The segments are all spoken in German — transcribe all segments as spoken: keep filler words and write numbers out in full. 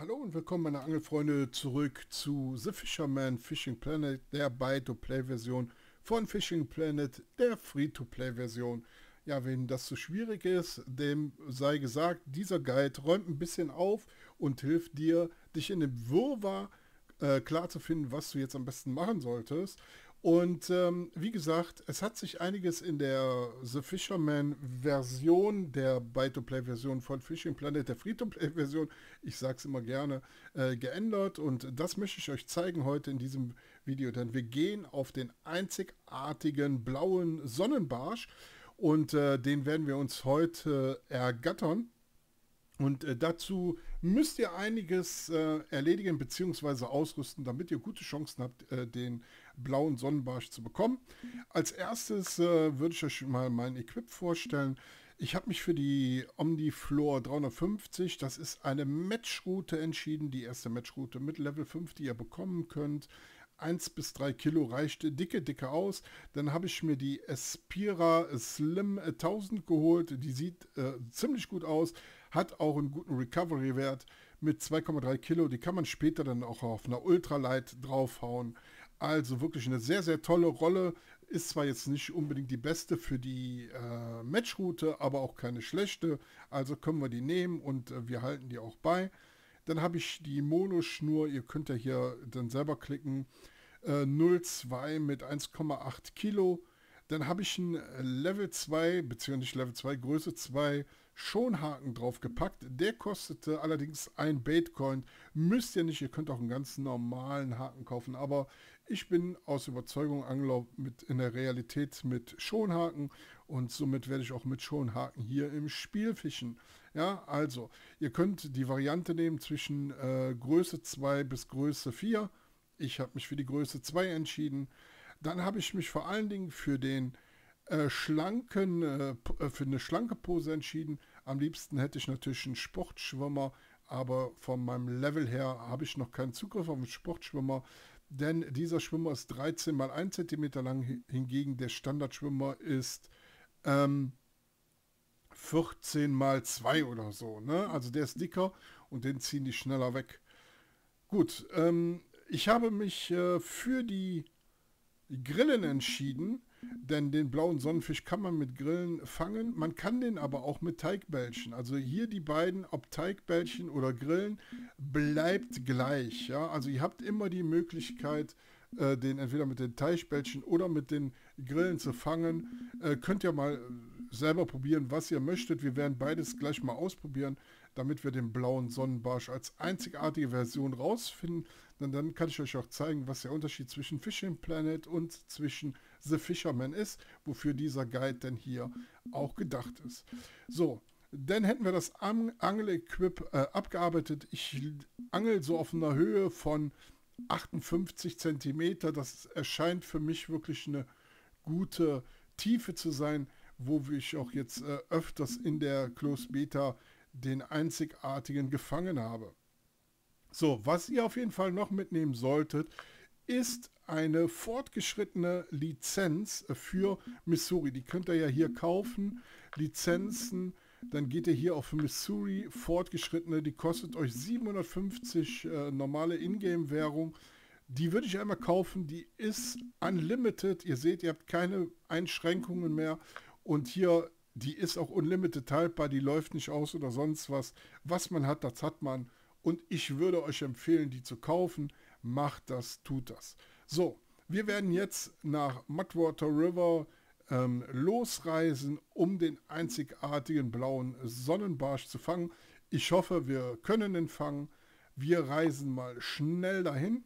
Hallo und willkommen meine Angelfreunde zurück zu The Fisherman Fishing Planet, der Buy-to-Play-Version von Fishing Planet, der Free-to-Play-Version. Ja, wenn das zu schwierig ist, dem sei gesagt, dieser Guide räumt ein bisschen auf und hilft dir, dich in dem Wirrwarr äh, klar zu finden, was du jetzt am besten machen solltest. Und ähm, wie gesagt, es hat sich einiges in der The Fisherman-Version, der Buy-to-Play-Version von Fishing Planet, der Free-to-Play-Version, ich sage es immer gerne, äh, geändert. Und das möchte ich euch zeigen heute in diesem Video, denn wir gehen auf den einzigartigen blauen Sonnenbarsch und äh, den werden wir uns heute ergattern. Und äh, dazu müsst ihr einiges äh, erledigen bzw. ausrüsten, damit ihr gute Chancen habt, äh, den blauen Sonnenbarsch zu bekommen. Als erstes äh, würde ich euch mal mein Equip vorstellen. Ich habe mich für die Omniflor dreihundertfünfzig, das ist eine Matchroute entschieden, die erste Matchroute mit Level fünf, die ihr bekommen könnt. eins bis drei Kilo reicht dicke, dicke aus. Dann habe ich mir die Espira Slim tausend geholt. Die sieht äh, ziemlich gut aus, hat auch einen guten Recovery-Wert mit zwei Komma drei Kilo. Die kann man später dann auch auf einer Ultralight draufhauen. Also wirklich eine sehr, sehr tolle Rolle. Ist zwar jetzt nicht unbedingt die beste für die äh, Matchroute, aber auch keine schlechte. Also können wir die nehmen und äh, wir halten die auch bei. Dann habe ich die Monoschnur, ihr könnt ja hier dann selber klicken, äh, null Komma zwei mit eins Komma acht Kilo. Dann habe ich einen Level zwei, beziehungsweise Level zwei, Größe zwei Schonhaken drauf gepackt. Der kostete allerdings ein Baitcoin. Müsst ihr nicht, ihr könnt auch einen ganz normalen Haken kaufen. Aber ich bin aus Überzeugung Angler mit, in der Realität mit Schonhaken und somit werde ich auch mit Schonhaken hier im Spiel fischen. Ja, also, ihr könnt die Variante nehmen zwischen äh, Größe zwei bis Größe vier. Ich habe mich für die Größe zwei entschieden. Dann habe ich mich vor allen Dingen für den äh, schlanken, äh, für eine schlanke Pose entschieden. Am liebsten hätte ich natürlich einen Sportschwimmer, aber von meinem Level her habe ich noch keinen Zugriff auf einen Sportschwimmer, denn dieser Schwimmer ist dreizehn mal ein Zentimeter lang, hingegen der Standardschwimmer ist ähm, vierzehn mal zwei oder so. Ne? Also der ist dicker und den ziehen die schneller weg. Gut, ähm, ich habe mich äh, für die Grillen entschieden, denn den blauen Sonnenfisch kann man mit Grillen fangen. Man kann den aber auch mit Teigbällchen. Also hier die beiden, ob Teigbällchen oder Grillen, bleibt gleich. Ja? Also ihr habt immer die Möglichkeit, äh, den entweder mit den Teigbällchen oder mit den Grillen zu fangen. Äh, könnt ihr mal selber probieren, was ihr möchtet. Wir werden beides gleich mal ausprobieren, damit wir den blauen Sonnenbarsch als einzigartige Version rausfinden. Denn dann kann ich euch auch zeigen, was der Unterschied zwischen Fishing Planet und zwischen The Fisherman ist, wofür dieser Guide denn hier auch gedacht ist. So, dann hätten wir das Angel-Equip äh, abgearbeitet. Ich angel so auf einer Höhe von achtundfünfzig Zentimeter. Das erscheint für mich wirklich eine gute Tiefe zu sein, wo ich auch jetzt äh, öfters in der Closed Beta den einzigartigen gefangen habe. So, was ihr auf jeden Fall noch mitnehmen solltet, ist eine fortgeschrittene Lizenz für Missouri. Die könnt ihr ja hier kaufen. Lizenzen, dann geht ihr hier auf Missouri fortgeschrittene. Die kostet euch siebenhundertfünfzig äh, normale Ingame-Währung. Die würde ich einmal kaufen. Die ist unlimited. Ihr seht, ihr habt keine Einschränkungen mehr. Und hier, die ist auch unlimited haltbar. Die läuft nicht aus oder sonst was. Was man hat, das hat man. Und ich würde euch empfehlen, die zu kaufen. Macht das, tut das. So, wir werden jetzt nach Mudwater River ähm, losreisen, um den einzigartigen blauen Sonnenbarsch zu fangen. Ich hoffe, wir können ihn fangen. Wir reisen mal schnell dahin,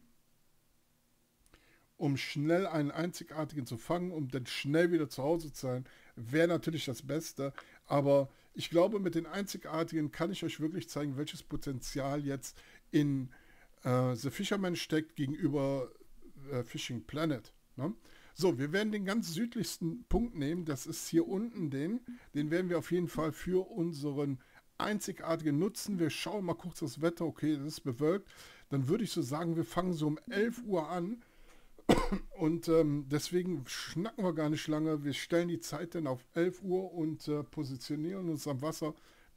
um schnell einen einzigartigen zu fangen, um dann schnell wieder zu Hause zu sein, wäre natürlich das Beste. Aber ich glaube, mit den einzigartigen kann ich euch wirklich zeigen, welches Potenzial jetzt in äh, The Fisherman steckt gegenüber äh, Fishing Planet. Ne? So, wir werden den ganz südlichsten Punkt nehmen. Das ist hier unten den. Den werden wir auf jeden Fall für unseren einzigartigen nutzen. Wir schauen mal kurz das Wetter. Okay, das ist bewölkt. Dann würde ich so sagen, wir fangen so um elf Uhr an. Und ähm, deswegen schnacken wir gar nicht lange. Wir stellen die Zeit dann auf elf Uhr und äh, positionieren uns am Wasser,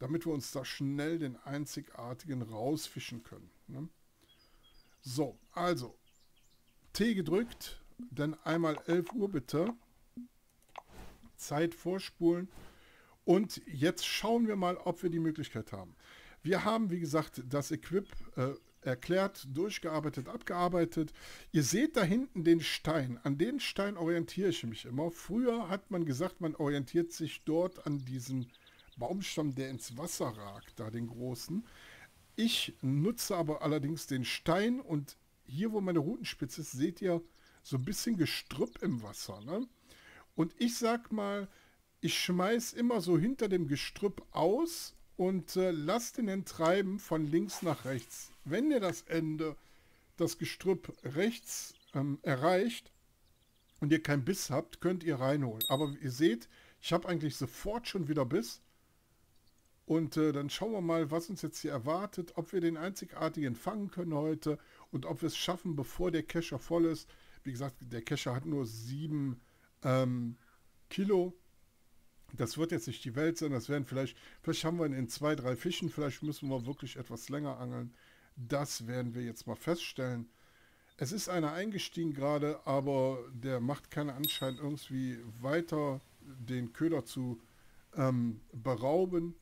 damit wir uns da schnell den einzigartigen rausfischen können. Ne? So, also T gedrückt, dann einmal elf Uhr bitte. Zeit vorspulen. Und jetzt schauen wir mal, ob wir die Möglichkeit haben. Wir haben, wie gesagt, das Equip äh, erklärt, durchgearbeitet, abgearbeitet. Ihr seht da hinten den Stein. An den Stein orientiere ich mich immer. Früher hat man gesagt, man orientiert sich dort an diesen Baumstamm, der ins Wasser ragt, da den großen. Ich nutze aber allerdings den Stein und hier, wo meine Rutenspitze ist, seht ihr so ein bisschen Gestrüpp im Wasser. Ne? Und ich sag mal, ich schmeiß immer so hinter dem Gestrüpp aus und äh, lasst den Enttreiben von links nach rechts. Wenn ihr das Ende, das Gestrüpp rechts ähm, erreicht und ihr keinen Biss habt, könnt ihr reinholen. Aber ihr seht, ich habe eigentlich sofort schon wieder Biss. Und äh, dann schauen wir mal, was uns jetzt hier erwartet, ob wir den einzigartigen fangen können heute und ob wir es schaffen, bevor der Kescher voll ist. Wie gesagt, der Kescher hat nur sieben ähm, Kilo. Das wird jetzt nicht die Welt sein, das werden vielleicht, vielleicht haben wir ihn in zwei, drei Fischen, vielleicht müssen wir wirklich etwas länger angeln. Das werden wir jetzt mal feststellen. Es ist einer eingestiegen gerade, aber der macht keinen Anschein, irgendwie weiter den Köder zu ähm, berauben.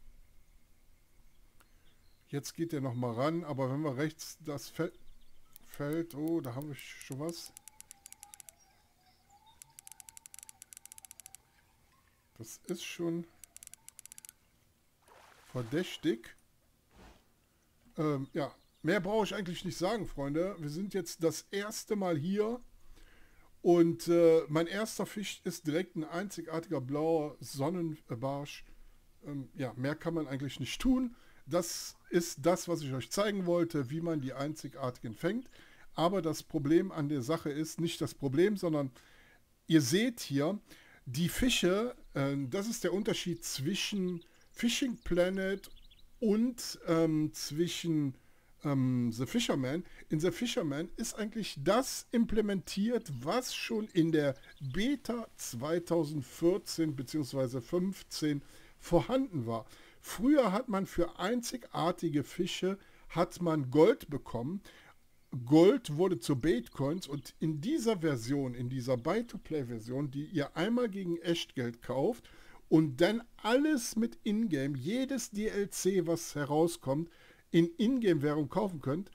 Jetzt geht er nochmal ran, aber wenn wir rechts das Feld, Feld, oh, da habe ich schon was. Das ist schon verdächtig. Ähm, ja, mehr brauche ich eigentlich nicht sagen, Freunde. Wir sind jetzt das erste Mal hier und äh, mein erster Fisch ist direkt ein einzigartiger blauer Sonnenbarsch. Ähm, ja, mehr kann man eigentlich nicht tun. Das ist das, was ich euch zeigen wollte, wie man die einzigartigen fängt. Aber das Problem an der Sache ist nicht das Problem, sondern ihr seht hier, die Fische, äh, das ist der Unterschied zwischen Fishing Planet und ähm, zwischen ähm, The Fisherman. In The Fisherman ist eigentlich das implementiert, was schon in der Beta zweitausendvierzehn bzw. fünfzehn vorhanden war. Früher hat man für einzigartige Fische hat man Gold bekommen. Gold wurde zu Baitcoins und in dieser Version, in dieser Buy-to-Play-Version, die ihr einmal gegen Echtgeld kauft und dann alles mit Ingame, jedes D L C, was herauskommt, in Ingame-Währung kaufen könnt,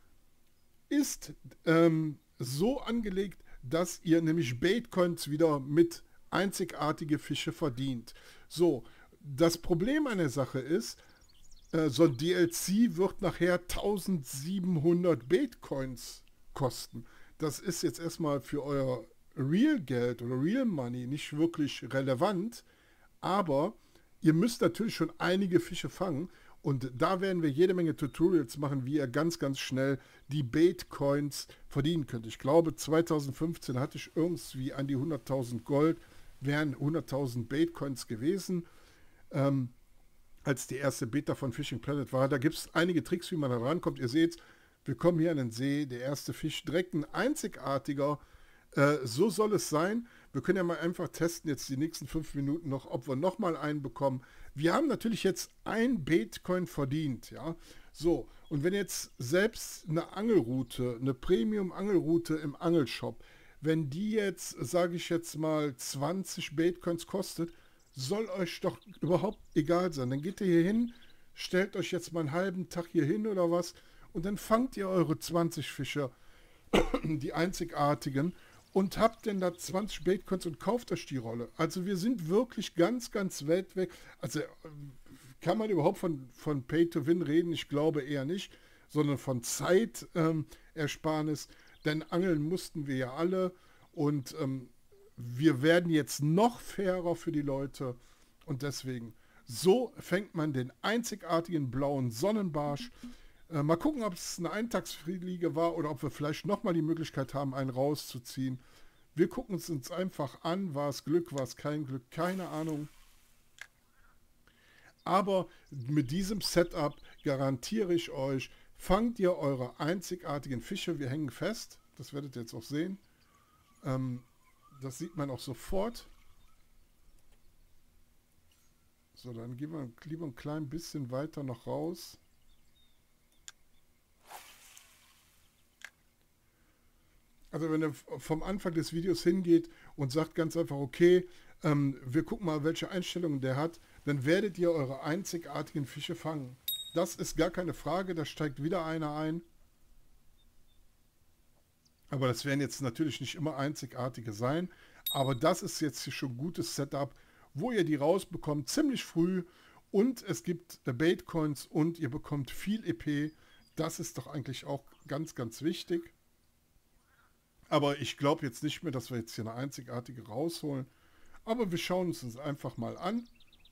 ist ähm, so angelegt, dass ihr nämlich Baitcoins wieder mit einzigartige Fische verdient. So, das Problem an der Sache ist, so ein D L C wird nachher tausendsiebenhundert Baitcoins kosten. Das ist jetzt erstmal für euer Real-Geld oder Real-Money nicht wirklich relevant, aber ihr müsst natürlich schon einige Fische fangen und da werden wir jede Menge Tutorials machen, wie ihr ganz, ganz schnell die Baitcoins verdienen könnt. Ich glaube, zweitausendfünfzehn hatte ich irgendwie an die hunderttausend Gold, wären hunderttausend Baitcoins gewesen. Ähm, als die erste Beta von Fishing Planet war. Da gibt es einige Tricks, wie man da rankommt. Ihr seht, wir kommen hier an den See, der erste Fisch, direkt ein einzigartiger. Äh, so soll es sein. Wir können ja mal einfach testen, jetzt die nächsten fünf Minuten noch, ob wir nochmal einen bekommen. Wir haben natürlich jetzt ein Baitcoin verdient. Ja? So, und wenn jetzt selbst eine Angelroute, eine Premium-Angelroute im Angelshop, wenn die jetzt, sage ich jetzt mal, zwanzig Baitcoins kostet, soll euch doch überhaupt egal sein. Dann geht ihr hier hin, stellt euch jetzt mal einen halben Tag hier hin oder was und dann fangt ihr eure zwanzig Fische, die einzigartigen, und habt denn da zwanzig Baitcoins und kauft euch die Rolle. Also wir sind wirklich ganz, ganz weit weg. Also kann man überhaupt von, von Pay-to-Win reden? Ich glaube eher nicht, sondern von Zeitersparnis. Ähm, denn angeln mussten wir ja alle und ähm, wir werden jetzt noch fairer für die Leute und deswegen, so fängt man den einzigartigen blauen Sonnenbarsch. Äh, mal gucken, ob es eine Eintagsfliege war oder ob wir vielleicht nochmal die Möglichkeit haben, einen rauszuziehen. Wir gucken es uns einfach an. War es Glück, war es kein Glück? Keine Ahnung. Aber mit diesem Setup garantiere ich euch, fangt ihr eure einzigartigen Fische. Wir hängen fest. Das werdet ihr jetzt auch sehen. Ähm, Das sieht man auch sofort. So, dann gehen wir lieber ein klein bisschen weiter noch raus. Also wenn er vom Anfang des Videos hingeht und sagt ganz einfach, okay, ähm, wir gucken mal, welche Einstellungen der hat, dann werdet ihr eure einzigartigen Fische fangen. Das ist gar keine Frage, da steigt wieder einer ein. Aber das werden jetzt natürlich nicht immer einzigartige sein. Aber das ist jetzt hier schon ein gutes Setup, wo ihr die rausbekommt, ziemlich früh. Und es gibt Baitcoins und ihr bekommt viel E P. Das ist doch eigentlich auch ganz, ganz wichtig. Aber ich glaube jetzt nicht mehr, dass wir jetzt hier eine einzigartige rausholen. Aber wir schauen uns das einfach mal an.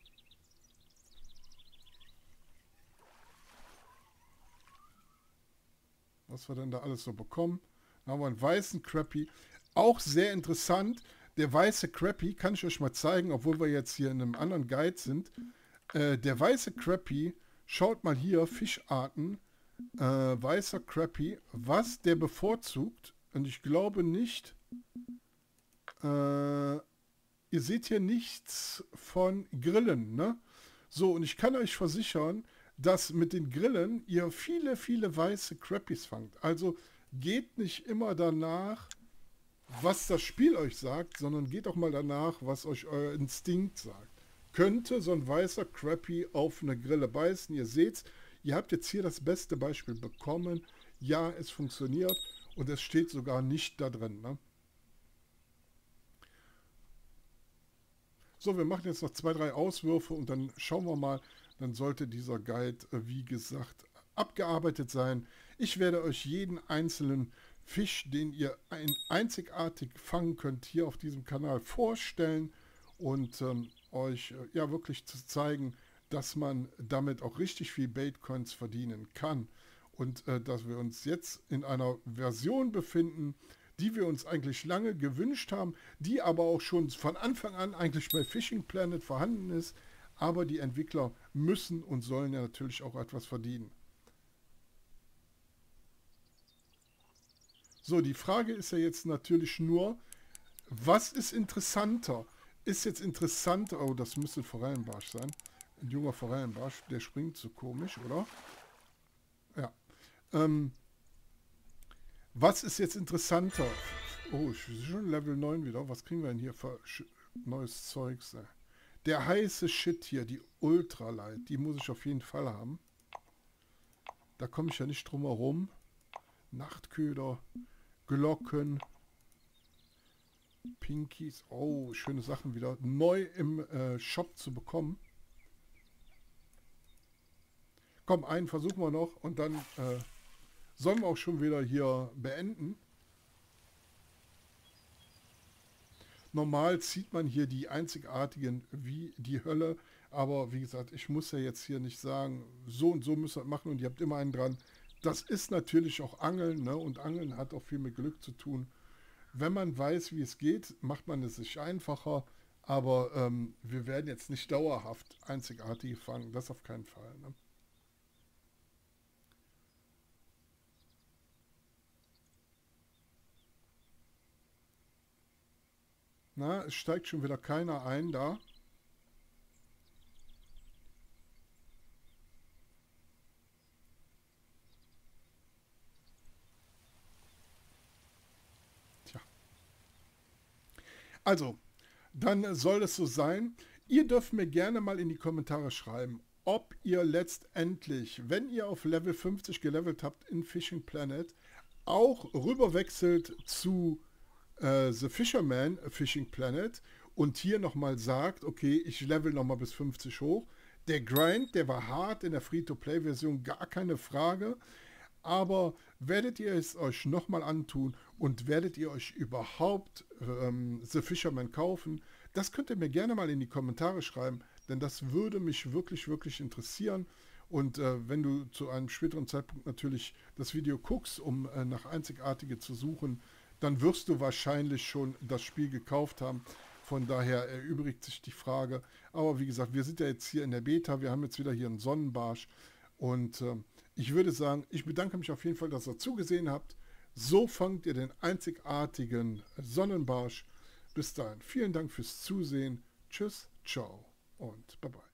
Was wir denn da alles so bekommen. Da haben wir einen weißen Crappie. Auch sehr interessant. Der weiße Crappie, kann ich euch mal zeigen, obwohl wir jetzt hier in einem anderen Guide sind. Äh, der weiße Crappie, schaut mal hier, Fischarten. Äh, weißer Crappie, was der bevorzugt. Und ich glaube nicht, äh, ihr seht hier nichts von Grillen, ne? So, und ich kann euch versichern, dass mit den Grillen ihr viele, viele weiße Crappies fangt. Also geht nicht immer danach, was das Spiel euch sagt, sondern geht auch mal danach, was euch euer Instinkt sagt. Könnte so ein weißer Crappie auf eine Grille beißen? Ihr seht's, ihr habt jetzt hier das beste Beispiel bekommen. Ja, es funktioniert. Und es steht sogar nicht da drin. Ne? So, wir machen jetzt noch zwei, drei Auswürfe und dann schauen wir mal. Dann sollte dieser Guide, wie gesagt, abgearbeitet sein. Ich werde euch jeden einzelnen Fisch, den ihr ein einzigartig fangen könnt, hier auf diesem Kanal vorstellen und ähm, euch äh, ja wirklich zu zeigen, dass man damit auch richtig viel Baitcoins verdienen kann. Und äh, dass wir uns jetzt in einer Version befinden, die wir uns eigentlich lange gewünscht haben, die aber auch schon von Anfang an eigentlich bei Fishing Planet vorhanden ist. Aber die Entwickler müssen und sollen ja natürlich auch etwas verdienen. So, die Frage ist ja jetzt natürlich nur, was ist interessanter? Ist jetzt interessanter, oh, das müsste ein Forellenbarsch sein. Ein junger Forellenbarsch, der springt so komisch, oder? Ja. Ähm, was ist jetzt interessanter? Oh, ich bin schon Level neun wieder. Was kriegen wir denn hier für neues Zeugs? Der heiße Shit hier, die Ultralight, die muss ich auf jeden Fall haben. Da komme ich ja nicht drum herum. Nachtköder, Glocken, Pinkies. Oh, schöne Sachen wieder neu im äh, Shop zu bekommen. Komm, einen versuchen wir noch und dann äh, sollen wir auch schon wieder hier beenden. Normal zieht man hier die einzigartigen wie die Hölle. Aber wie gesagt, ich muss ja jetzt hier nicht sagen, so und so müsst ihr machen und ihr habt immer einen dran. Das ist natürlich auch Angeln, ne? Und Angeln hat auch viel mit Glück zu tun. Wenn man weiß, wie es geht, macht man es sich einfacher. Aber ähm, wir werden jetzt nicht dauerhaft einzigartige fangen. Das auf keinen Fall. Ne? Na, es steigt schon wieder keiner ein da. Tja. Also, dann soll es so sein. Ihr dürft mir gerne mal in die Kommentare schreiben, ob ihr letztendlich, wenn ihr auf Level fünfzig gelevelt habt in Fishing Planet, auch rüberwechselt zu äh, The Fisherman Fishing Planet und hier nochmal sagt, okay, ich level nochmal bis fünfzig hoch. Der Grind, der war hart in der Free-to-Play-Version, gar keine Frage. Aber werdet ihr es euch nochmal antun und werdet ihr euch überhaupt ähm, The Fisherman kaufen? Das könnt ihr mir gerne mal in die Kommentare schreiben, denn das würde mich wirklich, wirklich interessieren. Und äh, wenn du zu einem späteren Zeitpunkt natürlich das Video guckst, um äh, nach Einzigartige zu suchen, dann wirst du wahrscheinlich schon das Spiel gekauft haben. Von daher erübrigt sich die Frage. Aber wie gesagt, wir sind ja jetzt hier in der Beta. Wir haben jetzt wieder hier einen Sonnenbarsch. Und äh, ich würde sagen, ich bedanke mich auf jeden Fall, dass ihr zugesehen habt. So fangt ihr den einzigartigen Sonnenbarsch. Bis dahin, vielen Dank fürs Zusehen. Tschüss, ciao und bye bye.